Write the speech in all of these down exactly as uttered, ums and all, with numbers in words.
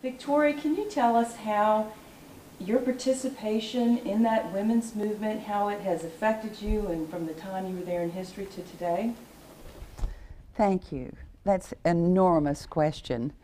Victoria, can you tell us how your participation in that women's movement, how it has affected you and from the time you were there in history to today? Thank you. That's an enormous question.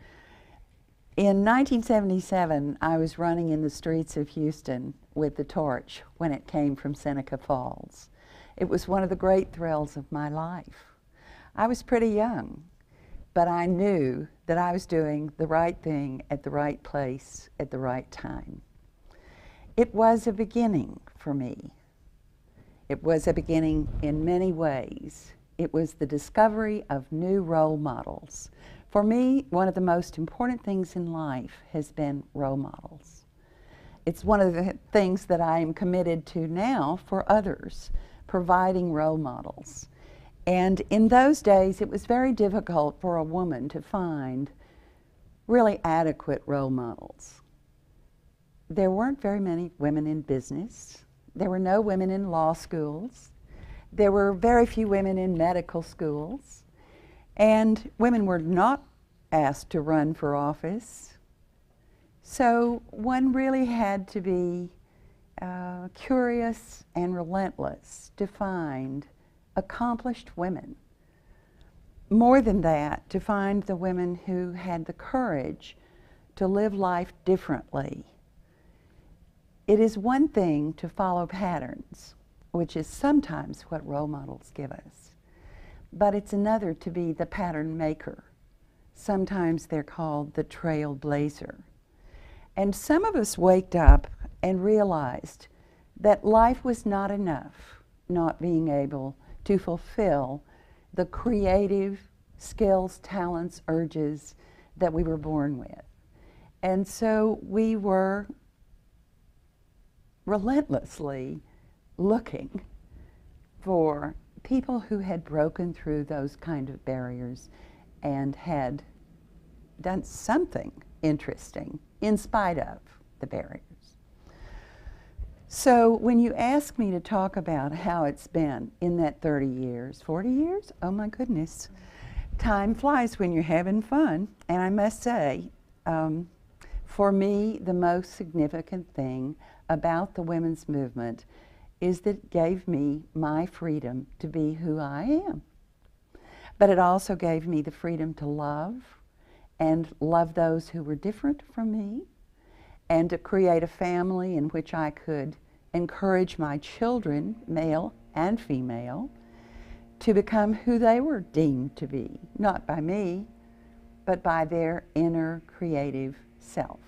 In nineteen seventy-seven, I was running in the streets of Houston with the torch when it came from Seneca Falls. It was one of the great thrills of my life. I was pretty young, but I knew that I was doing the right thing at the right place at the right time. It was a beginning for me. It was a beginning in many ways. It was the discovery of new role models. For me, one of the most important things in life has been role models. It's one of the things that I am committed to now for others, providing role models. And in those days, it was very difficult for a woman to find really adequate role models. There weren't very many women in business. There were no women in law schools. There were very few women in medical schools. And women were not asked to run for office. So one really had to be uh, curious and relentless to find accomplished women. More than that, to find the women who had the courage to live life differently. It is one thing to follow patterns, which is sometimes what role models give us, but it's another to be the pattern maker. Sometimes they're called the trailblazer. And some of us waked up and realized that life was not enough, not being able to fulfill the creative skills, talents, urges that we were born with. And so we were relentlessly looking for people who had broken through those kind of barriers and had done something interesting in spite of the barriers. So when you ask me to talk about how it's been in that thirty years, forty years, oh my goodness, time flies when you're having fun. And I must say, um, for me, the most significant thing about the women's movement is that it gave me my freedom to be who I am. But it also gave me the freedom to love and love those who were different from me, and to create a family in which I could encourage my children, male and female, to become who they were deemed to be, not by me, but by their inner creative self.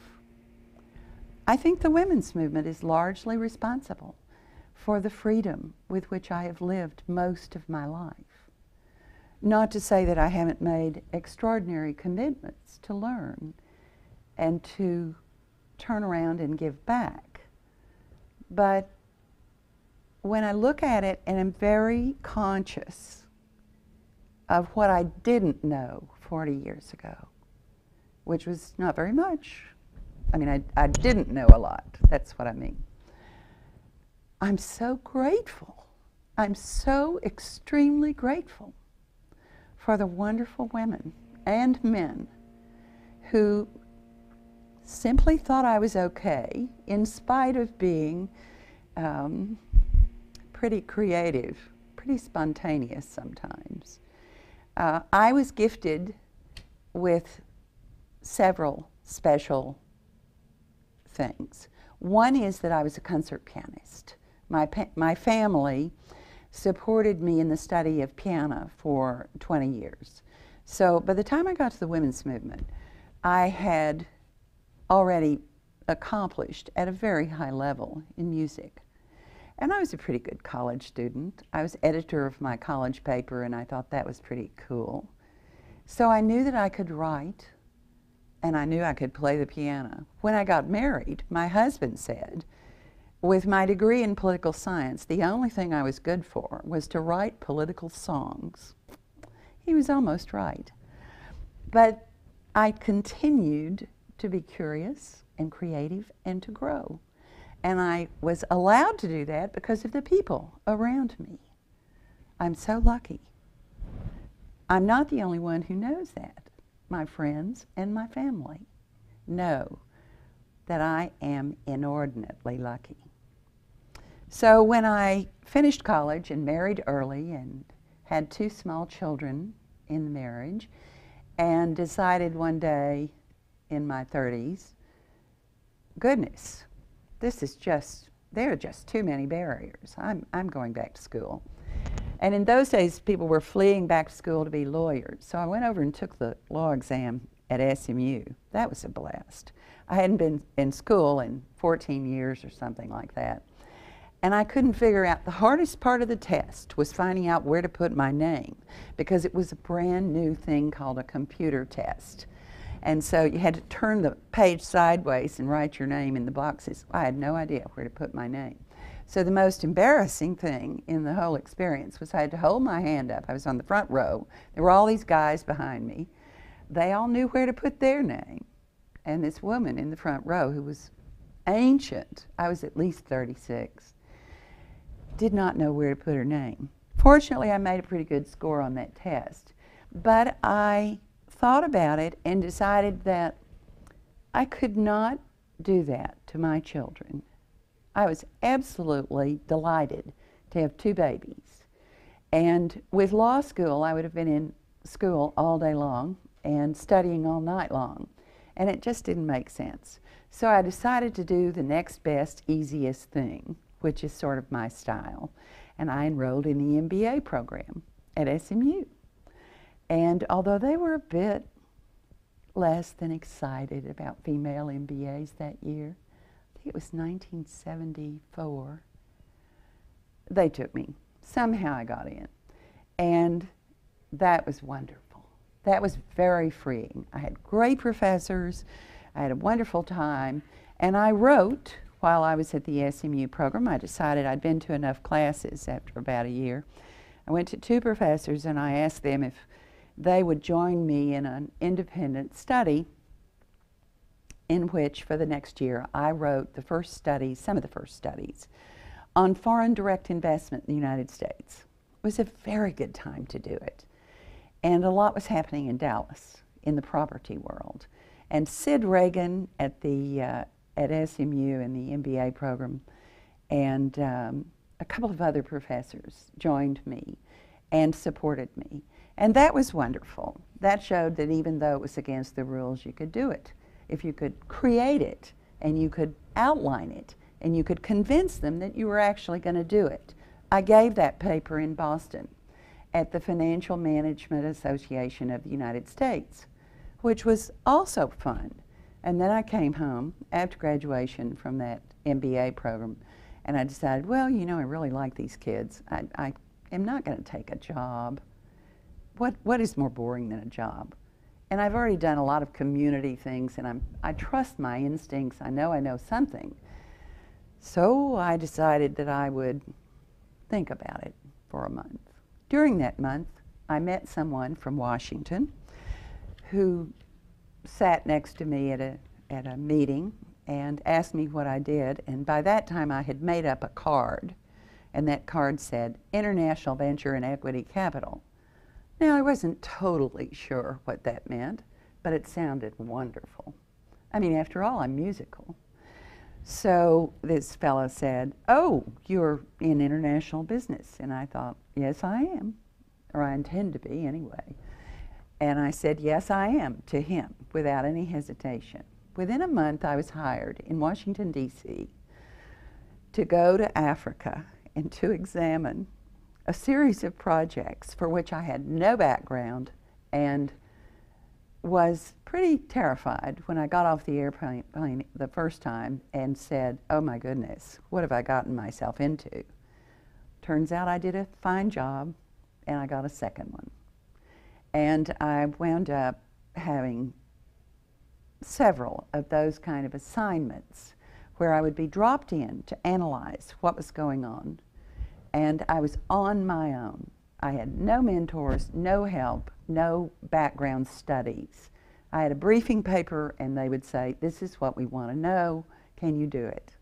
I think the women's movement is largely responsible for the freedom with which I have lived most of my life. Not to say that I haven't made extraordinary commitments to learn and to turn around and give back. But when I look at it and am very conscious of what I didn't know forty years ago, which was not very much. I mean, I, I didn't know a lot. That's what I mean. I'm so grateful. I'm so extremely grateful for the wonderful women and men who simply thought I was okay in spite of being um, pretty creative, pretty spontaneous sometimes. Uh, I was gifted with several special things. One is that I was a concert pianist. My, my family supported me in the study of piano for twenty years. So by the time I got to the women's movement, I had already accomplished at a very high level in music. And I was a pretty good college student. I was editor of my college paper, and I thought that was pretty cool. So I knew that I could write, and I knew I could play the piano. When I got married, my husband said, with my degree in political science, the only thing I was good for was to write political songs. He was almost right. But I continued to be curious and creative and to grow. And I was allowed to do that because of the people around me. I'm so lucky. I'm not the only one who knows that. My friends and my family know that I am inordinately lucky. So when I finished college and married early and had two small children in the marriage, and decided one day in my thirties, goodness, this is just, there are just too many barriers. I'm, I'm going back to school. And in those days, people were fleeing back to school to be lawyers. So I went over and took the law exam at S M U. That was a blast. I hadn't been in school in fourteen years or something like that. And I couldn't figure out, the hardest part of the test was finding out where to put my name, because it was a brand new thing called a computer test. And so you had to turn the page sideways and write your name in the boxes. I had no idea where to put my name. So the most embarrassing thing in the whole experience was I had to hold my hand up. I was on the front row. There were all these guys behind me. They all knew where to put their name. And this woman in the front row, who was ancient, I was at least thirty-six, did not know where to put her name. Fortunately, I made a pretty good score on that test. But I thought about it and decided that I could not do that to my children. I was absolutely delighted to have two babies. And with law school, I would have been in school all day long and studying all night long. And it just didn't make sense. So I decided to do the next best, easiest thing, which is sort of my style. And I enrolled in the M B A program at S M U. And although they were a bit less than excited about female M B As that year, I think it was nineteen seventy-four, they took me. Somehow I got in. And that was wonderful. That was very freeing. I had great professors. I had a wonderful time. And I wrote, while I was at the S M U program, I decided I'd been to enough classes after about a year. I went to two professors and I asked them if they would join me in an independent study in which, for the next year, I wrote the first studies, some of the first studies, on foreign direct investment in the United States. It was a very good time to do it. And a lot was happening in Dallas, in the property world. And Sid Reagan at the uh, at S M U in the M B A program, and um, a couple of other professors joined me and supported me. And that was wonderful. That showed that even though it was against the rules, you could do it. If you could create it, and you could outline it, and you could convince them that you were actually going to do it. I gave that paper in Boston at the Financial Management Association of the United States, which was also fun. And then I came home after graduation from that M B A program, and I decided, well, you know, I really like these kids. I, I am not going to take a job. What, what is more boring than a job? And I've already done a lot of community things, and I'm, I trust my instincts. I know I know something. So I decided that I would think about it for a month. During that month, I met someone from Washington who sat next to me at a, at a meeting and asked me what I did. And by that time, I had made up a card, and that card said, International Venture and Equity Capital. Now, I wasn't totally sure what that meant, but it sounded wonderful. I mean, after all, I'm musical. So this fellow said, oh, you're in international business. And I thought, yes, I am, or I intend to be anyway. And I said, yes, I am, to him, without any hesitation. Within a month, I was hired in Washington, D C to go to Africa and to examine a series of projects for which I had no background and was pretty terrified when I got off the airplane plane the first time and said, oh my goodness, what have I gotten myself into? Turns out I did a fine job, and I got a second one. And I wound up having several of those kind of assignments where I would be dropped in to analyze what was going on. And I was on my own. I had no mentors, no help, no background studies. I had a briefing paper, and they would say, this is what we want to know. Can you do it?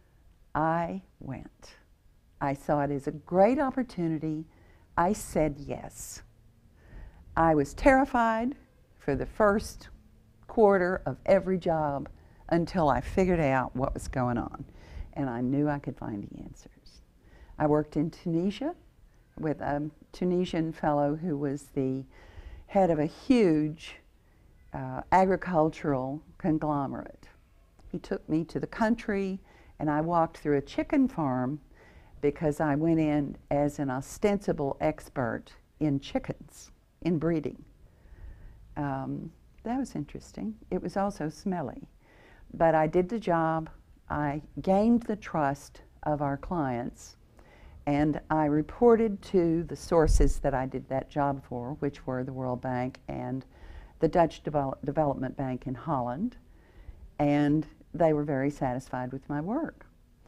I went. I saw it as a great opportunity. I said yes. I was terrified for the first quarter of every job until I figured out what was going on. And I knew I could find the answers. I worked in Tunisia with a Tunisian fellow who was the head of a huge uh, agricultural conglomerate. He took me to the country, and I walked through a chicken farm because I went in as an ostensible expert in chickens, in breeding. Um, that was interesting. It was also smelly. But I did the job. I gained the trust of our clients, and I reported to the sources that I did that job for, which were the World Bank and the Dutch Devel- Development Bank in Holland, and they were very satisfied with my work.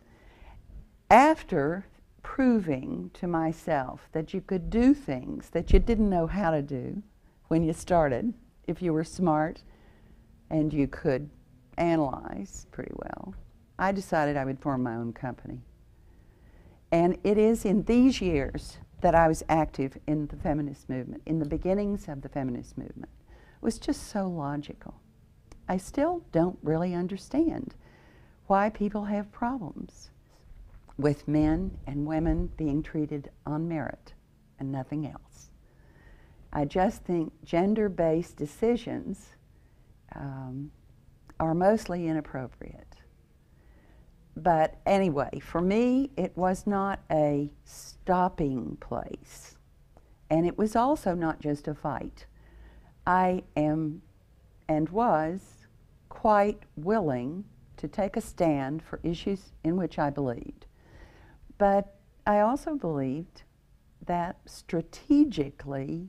After proving to myself that you could do things that you didn't know how to do when you started, if you were smart and you could analyze pretty well, I decided I would form my own company. And it is in these years that I was active in the feminist movement, in the beginnings of the feminist movement. It was just so logical. I still don't really understand why people have problems with men and women being treated on merit and nothing else. I just think gender-based decisions um, are mostly inappropriate. But anyway, for me, it was not a stopping place. And it was also not just a fight. I am and was quite willing to take a stand for issues in which I believed. But I also believed that strategically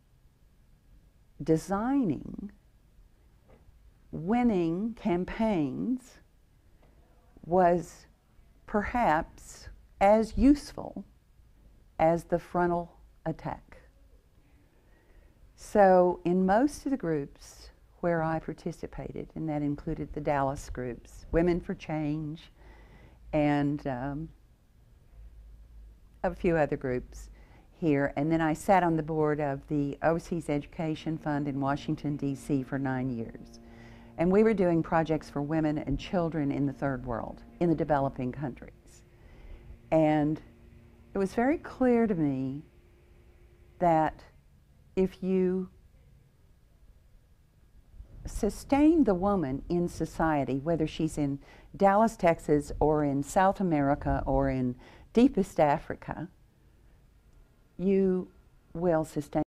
designing winning campaigns was perhaps as useful as the frontal attack. So in most of the groups where I participated, and that included the Dallas groups, Women for Change, and um, a few other groups here, and then I sat on the board of the Overseas Education Fund in Washington, D C for nine years. And we were doing projects for women and children in the third world, in the developing countries. And it was very clear to me that if you sustain the woman in society, whether she's in Dallas, Texas, or in South America, or in deepest Africa, you will sustain